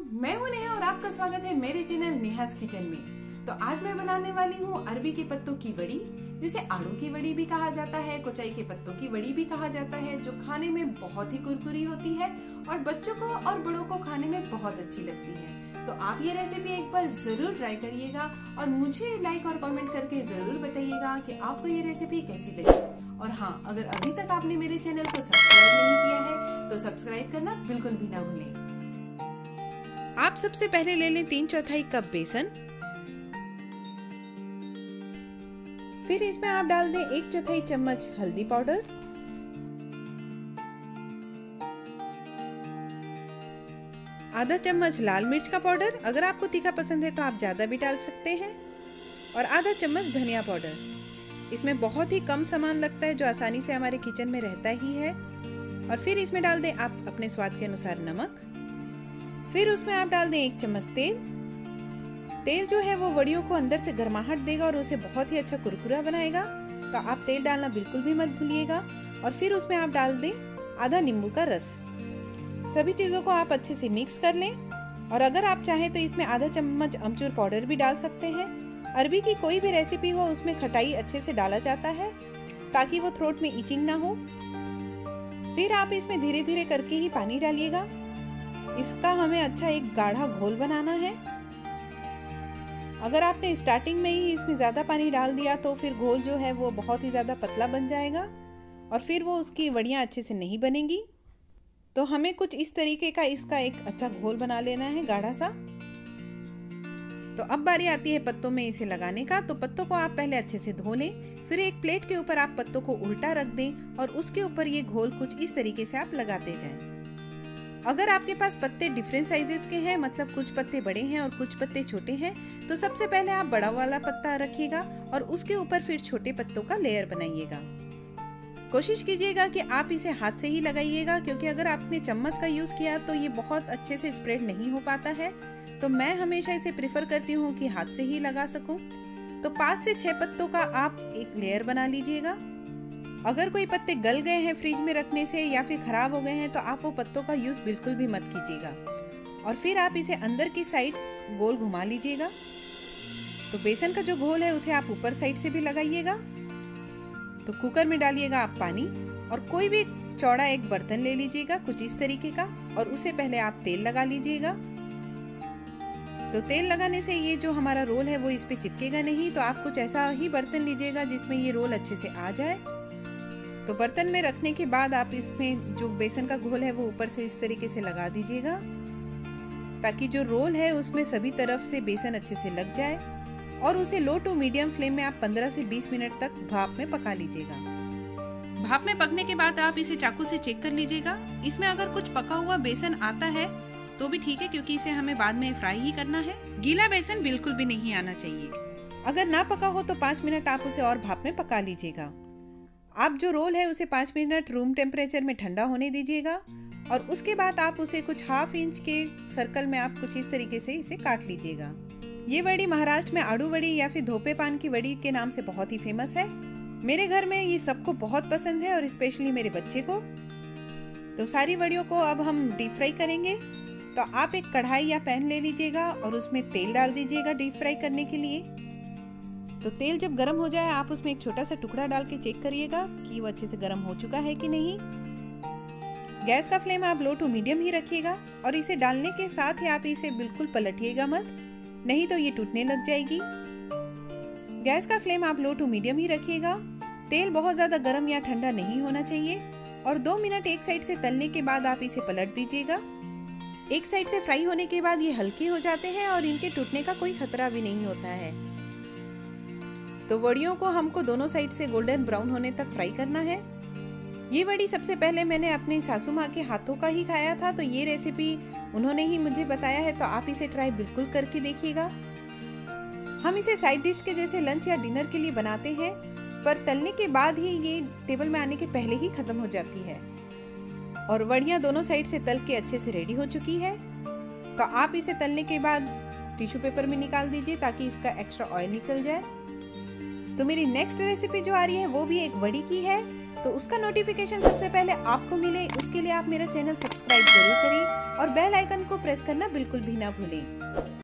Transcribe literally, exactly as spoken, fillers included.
मैं हूं नेहा और आपका स्वागत है मेरे चैनल नेहास किचन में। तो आज मैं बनाने वाली हूं अरबी के पत्तों की वड़ी, जिसे आड़ू की वड़ी भी कहा जाता है, कुचाई के पत्तों की वड़ी भी कहा जाता है, जो खाने में बहुत ही कुरकुरी होती है और बच्चों को और बड़ों को खाने में बहुत अच्छी लगती है। तो आप ये रेसिपी एक बार जरूर ट्राई करिएगा और मुझे लाइक और कमेंट करके जरूर बताइएगा कि आपको ये रेसिपी कैसी लगी। और हाँ, अगर अभी तक आपने मेरे चैनल को सब्सक्राइब नहीं किया है तो सब्सक्राइब करना बिल्कुल भी ना भूलें। आप सबसे पहले ले लें तीन चौथाई कप बेसन। फिर इसमें आप डाल दें एक चौथाई चम्मच हल्दी पाउडर, आधा चम्मच लाल मिर्च का पाउडर, अगर आपको तीखा पसंद है तो आप ज्यादा भी डाल सकते हैं, और आधा चम्मच धनिया पाउडर। इसमें बहुत ही कम सामान लगता है जो आसानी से हमारे किचन में रहता ही है। और फिर इसमें डाल दें आप अपने स्वाद के अनुसार नमक। फिर उसमें आप डाल दें एक चम्मच तेल। तेल जो है वो वड़ियों को अंदर से गर्माहट देगा और उसे बहुत ही अच्छा कुरकुरा बनाएगा, तो आप तेल डालना बिल्कुल भी मत भूलिएगा। और फिर उसमें आप डाल दें आधा नींबू का रस। सभी चीज़ों को आप अच्छे से मिक्स कर लें, और अगर आप चाहें तो इसमें आधा चम्मच अमचूर पाउडर भी डाल सकते हैं। अरबी की कोई भी रेसिपी हो उसमें खटाई अच्छे से डाला जाता है ताकि वो थ्रोट में इचिंग ना हो। फिर आप इसमें धीरे धीरे करके ही पानी डालिएगा। इसका हमें अच्छा एक गाढ़ा घोल बनाना है। अगर आपने स्टार्टिंग में ही इसमें ज़्यादा पानी डाल दिया तो फिर घोल जो है वो बहुत ही ज़्यादा पतला बन जाएगा और फिर वो उसकी वड़ियाँ अच्छे से नहीं बनेंगी। तो हमें कुछ इस तरीके का इसका एक अच्छा घोल बना लेना है, गाढ़ा सा। तो अब बारी आती है पत्तों में इसे लगाने का। तो पत्तों को आप पहले अच्छे से धो लें, फिर एक प्लेट के ऊपर आप पत्तों को उल्टा रख दें और उसके ऊपर ये घोल कुछ इस तरीके से आप लगाते जाएं। अगर आपके पास पत्ते डिफरेंट साइजेस के हैं, मतलब कुछ पत्ते बड़े हैं और कुछ पत्ते छोटे हैं, तो सबसे पहले आप बड़ा वाला पत्ता रखिएगा और उसके ऊपर फिर छोटे पत्तों का लेयर बनाइएगा। कोशिश कीजिएगा कि आप इसे हाथ से ही लगाइएगा, क्योंकि अगर आपने चम्मच का यूज किया तो ये बहुत अच्छे से स्प्रेड नहीं हो पाता है। तो मैं हमेशा इसे प्रेफर करती हूँ कि हाथ से ही लगा सकूं। तो पाँच से छह पत्तों का आप एक लेयर बना लीजिएगा। अगर कोई पत्ते गल गए हैं फ्रिज में रखने से या फिर खराब हो गए हैं तो आप वो पत्तों का यूज बिल्कुल भी मत कीजिएगा। और फिर आप इसे अंदर की साइड गोल घुमा लीजिएगा। तो बेसन का जो घोल है उसे आप ऊपर साइड से भी लगाइएगा। तो कुकर में डालिएगा आप पानी, और कोई भी चौड़ा एक बर्तन ले लीजिएगा कुछ इस तरीके का, और उसे पहले आप तेल लगा लीजिएगा। तो तेल लगाने से ये जो हमारा रोल है वो इस पे चिपकेगा नहीं। तो आप कुछ ऐसा ही बर्तन लीजिएगा जिसमें ये रोल अच्छे से आ जाए। तो बर्तन में रखने के बाद आप इसमें जो बेसन का घोल है वो ऊपर से इस तरीके से लगा दीजिएगा, ताकि जो रोल है उसमें सभी तरफ से बेसन अच्छे से लग जाए। और उसे लो टू मीडियम फ्लेम में आप पंद्रह से बीस मिनट तक भाप में पका लीजिएगा। भाप में पकने के बाद आप इसे चाकू से चेक कर लीजिएगा। इसमें अगर कुछ पका हुआ बेसन आता है तो भी ठीक है, क्योंकि इसे हमें बाद में फ्राई ही करना है। गीला बेसन बिल्कुल भी नहीं आना चाहिए। अगर ना पका हो तो पाँच मिनट आप उसे और भाप में पका लीजिएगा। आप जो रोल है उसे पाँच मिनट रूम टेम्परेचर में ठंडा होने दीजिएगा, और उसके बाद आप उसे कुछ हाफ इंच के सर्कल में आप कुछ इस तरीके से इसे काट लीजिएगा। ये वड़ी महाराष्ट्र में आड़ू वड़ी या फिर धोपे पान की वड़ी के नाम से बहुत ही फेमस है। मेरे घर में ये सबको बहुत पसंद है, और स्पेशली मेरे बच्चे को। तो सारी वड़ियों को अब हम डीप फ्राई करेंगे। तो आप एक कढ़ाई या पैन ले लीजिएगा और उसमें तेल डाल दीजिएगा डीप फ्राई करने के लिए। तो तेल जब गर्म हो जाए आप उसमें एक छोटा सा टुकड़ा डाल के चेक करिएगा कि वो अच्छे से गर्म हो चुका है कि नहीं। गैस का फ्लेम आप लो टू मीडियम ही रखिएगा, और इसे डालने के साथ ही आप इसे बिल्कुल पलटिएगा मत, नहीं तो ये टूटने लग जाएगी। गैस का फ्लेम आप लो टू मीडियम ही रखिएगा। तेल बहुत ज्यादा गर्म या ठंडा नहीं होना चाहिए। और दो मिनट एक साइड से तलने के बाद आप इसे पलट दीजिएगा। एक साइड से फ्राई होने के बाद ये हल्के हो जाते हैं और इनके टूटने का कोई खतरा भी नहीं होता है। तो वड़ियों को हमको दोनों साइड से गोल्डन ब्राउन होने तक फ्राई करना है। ये वड़ी सबसे पहले मैंने अपनी सासू माँ के हाथों का ही खाया था, तो ये रेसिपी उन्होंने ही मुझे बताया है। तो आप इसे ट्राई बिल्कुल करके देखिएगा। हम इसे साइड डिश के जैसे लंच या डिनर के लिए बनाते हैं, पर तलने के बाद ही ये टेबल में आने के पहले ही खत्म हो जाती है। और वड़ियाँ दोनों साइड से तल के अच्छे से रेडी हो चुकी है। तो आप इसे तलने के बाद टिश्यू पेपर में निकाल दीजिए ताकि इसका एक्स्ट्रा ऑयल निकल जाए। तो मेरी नेक्स्ट रेसिपी जो आ रही है वो भी एक वड़ी की है, तो उसका नोटिफिकेशन सबसे पहले आपको मिले उसके लिए आप मेरा चैनल सब्सक्राइब जरूर करें। और बेल आइकन को प्रेस करना बिल्कुल भी ना भूलें।